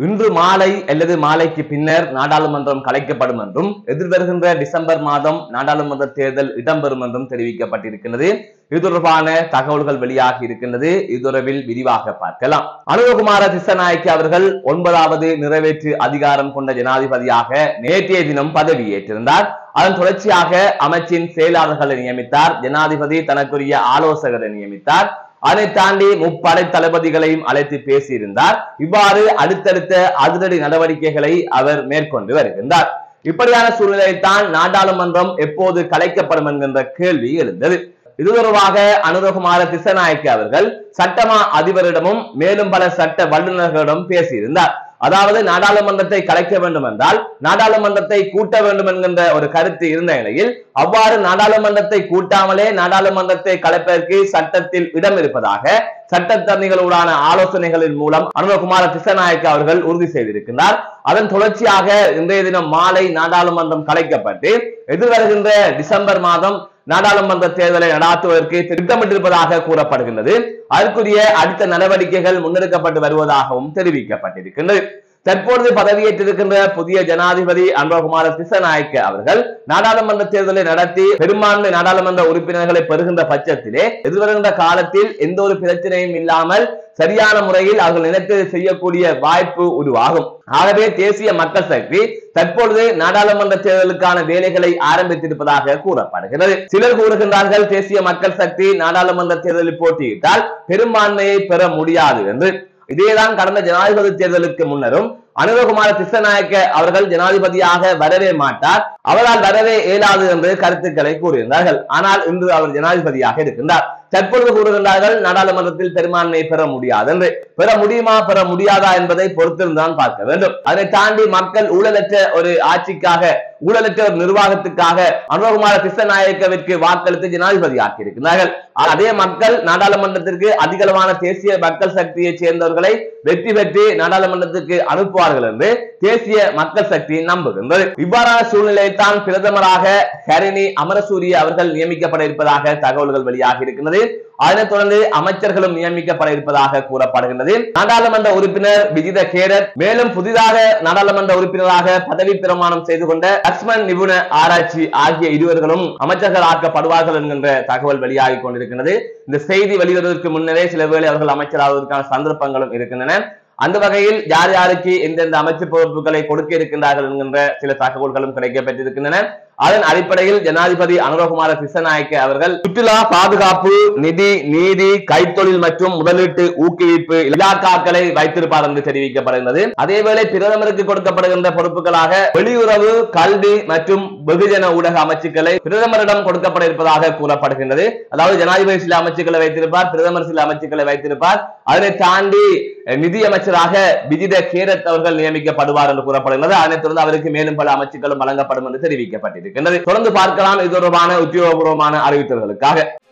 இன்று மாலை அல்லது மாலைக்கு பின்னர் நாடாளுமன்றம் கலைக்கப்படும் என்றும் எதிர்வருகின்ற டிசம்பர் மாதம் நாடாளுமன்ற தேர்தல் இடம்பெறும் என்றும் தெரிவிக்கப்பட்டிருக்கிறது. இது தொடர்பான தகவல்கள் வெளியாகி இருக்கின்றது. இது தொடர்பில் விரிவாக பார்க்கலாம். அனுரகுமார திஸ்ஸநாயக்க அவர்கள் 9வது நிறைவேற்று அதிகாரம் கொண்ட ஜனாதிபதியாக நேற்றைய தினம் பதவியேற்றிருந்தார். அதன் தொடர்ச்சியாக அமைச்சின் செயலாளர்களை நியமித்தார். ஜனாதிபதி தனக்குரிய ஆலோசகரை நியமித்தார். அதை தாண்டி முப்படை தளபதிகளையும் அழைத்து பேசியிருந்தார். இவ்வாறு அடுத்தடுத்த அதிரடி நடவடிக்கைகளை அவர் மேற்கொண்டு வருகின்றார். இப்படியான சூழ்நிலையில் தான் நாடாளுமன்றம் எப்போது கலைக்கப்படும் என்கின்ற கேள்வி எழுந்தது. இது தொடர்பாக அனுரகுமார திஸ்ஸநாயக்க அவர்கள் சட்டமா அதிபரிடமும் மேலும் பல சட்ட வல்லுநர்களிடம் பேசியிருந்தார். அதாவது நாடாளுமன்றத்தை கலைக்க வேண்டும் என்றால் நாடாளுமன்றத்தை கூட்ட வேண்டும் என்கின்ற ஒரு கருத்து இருந்த நிலையில் அவ்வாறு நாடாளுமன்றத்தை கூட்டாமலே நாடாளுமன்றத்தை கலைப்பதற்கு சட்டத்தில் இடம் இருப்பதாக சட்டத்தரணிகளுடான ஆலோசனைகளின் மூலம் அனுரகுமார திஸ்ஸநாயக்க அவர்கள் உறுதி செய்திருக்கிறார். அதன் தொடர்ச்சியாக இன்றைய தினம் மாலை நாடாளுமன்றம் கலைக்கப்பட்டு எதிர்வருகின்ற டிசம்பர் மாதம் நாடாளுமன்ற தேர்தலை நடாத்துவதற்கு திட்டமிட்டிருப்பதாக கூறப்படுகின்றது. அதற்குரிய அடுத்த நடவடிக்கைகள் முன்னெடுக்கப்பட்டு வருவதாகவும் தெரிவிக்கப்பட்டிருக்கின்றது. தற்பொழுது பதவியேற்றிருக்கின்ற புதிய ஜனாதிபதி அனுரகுமார திஸ்ஸநாயக்க அவர்கள் நாடாளுமன்ற தேர்தலை நடத்தி பெரும்பான்மை நாடாளுமன்ற உறுப்பினர்களை பெறுகின்ற பட்சத்திலே எதிர்வருகின்ற காலத்தில் எந்த ஒரு பிரச்சனையும் இல்லாமல் சரியான முறையில் அவர்கள் நினைத்ததை செய்யக்கூடிய வாய்ப்பு உருவாகும். ஆகவே தேசிய மக்கள் சக்தி தற்பொழுது நாடாளுமன்ற தேர்தலுக்கான வேலைகளை ஆரம்பித்திருப்பதாக கூறப்படுகிறது. சிலர் கூறுகின்றார்கள் தேசிய மக்கள் சக்தி நாடாளுமன்ற தேர்தலில் போட்டியிட்டால் பெரும்பான்மையை பெற முடியாது என்று. இதேதான் கடந்த ஜனாதிபதி தேர்தலுக்கு முன்னரும் அனுரகுமார திஸ்ஸநாயக்க அவர்கள் ஜனாதிபதியாக வரவே மாட்டார், அவரால் வரவே இயலாது என்று கருத்துக்களை கூறுகின்றார்கள். ஆனால் இன்று அவர் ஜனாதிபதியாக இருக்கின்றார். தற்பொழுது கூறுகின்றார்கள் நாடாளுமன்றத்தில் பெரும்பான்மையை பெற முடியாது என்று. பெற முடியுமா பெற முடியாதா என்பதை பொறுத்திருந்தான் பார்க்க வேண்டும். அதை தாண்டி மக்கள் ஊழலற்ற ஒரு ஆட்சிக்காக ஊழலற்ற ஒரு நிர்வாகத்துக்காக அனுரகுமார திஸ்ஸநாயக்கவிற்கு வாக்களித்து ஜனாதிபதி ஆக்கியிருக்கிறார்கள். அதே மக்கள் நாடாளுமன்றத்திற்கு அதிகளவான தேசிய மக்கள் சக்தியை சேர்ந்தவர்களை வெற்றி பெற்று நாடாளுமன்றத்திற்கு அனுப்புவார்கள் என்று தேசிய மக்கள் சக்தி நம்புகின்றது. இவ்வாறான சூழ்நிலையில் தான் பிரதமராக ஹரிணி அமரசூரிய அவர்கள் நியமிக்கப்பட இருப்பதாக தகவல்கள் வெளியாகி இருக்கின்றது. அதனைத் தொடர்ந்து அமைச்சர்களும் நியமிக்கப்பட இருப்பதாக கூறப்படுகின்றது. நாடாளுமன்ற உறுப்பினர் விஜித கேரத் மேலும் புதிதாக நாடாளுமன்ற உறுப்பினராக பதவி பிரமாணம் செய்து கொண்ட லக்ஷ்மண் நிபுண ஆராய்ச்சி ஆகிய இருவர்களும் அமைச்சர்கள் ஆக்கப்படுவார்கள் என்கின்ற தகவல் வெளியாகி கொண்டிருக்கிறது. இந்த செய்தி வெளிவருவதற்கு முன்னரே சில வேளை அவர்கள் அமைச்சராவதற்கான சந்தர்ப்பங்களும் இருக்கின்றன. அந்த வகையில் யார் யாருக்கு எந்தெந்த அமைச்சு பொறுப்புகளை கொடுக்க இருக்கின்றார்கள் என்கின்ற சில தகவல்களும் கிடைக்கப்பட்டிருக்கின்றன. அதன் அடிப்படையில் ஜனாதிபதி அனுரகுமார திஸ்ஸநாயக்க அவர்கள் சுற்றுலா, பாதுகாப்பு, நிதி, நீதி, கைத்தொழில் மற்றும் முதலீட்டு ஊக்குவிப்பு இலாக்காக்களை வைத்திருப்பார் என்று தெரிவிக்கப்படுகிறது. அதேவேளை பிரதமருக்கு கொடுக்கப்படுகின்ற பொறுப்புகளாக வெளியுறவு, கல்வி மற்றும் வெகுஜன ஊடக அமைச்சுக்களை பிரதமரிடம் கொடுக்கப்பட இருப்பதாக கூறப்படுகின்றது. அதாவது ஜனாதிபதி சில அமைச்சுக்களை வைத்திருப்பார், பிரதமர் சில அமைச்சுக்களை வைத்திருப்பார். அதனை தாண்டி நிதி அமைச்சராக விஜித கேரத் அவர்கள் நியமிக்கப்படுவார் என்று கூறப்படுகிறது. அதனைத் தொடர்ந்து அவருக்கு மேலும் பல அமைச்சுக்களும் வழங்கப்படும் என்று தெரிவிக்கப்பட்டிருக்கிறது. தொடர்ந்து பார்க்கலாம் இது தொடர்பான உத்தியோகபூர்வமான அறிவித்தல்களுக்காக.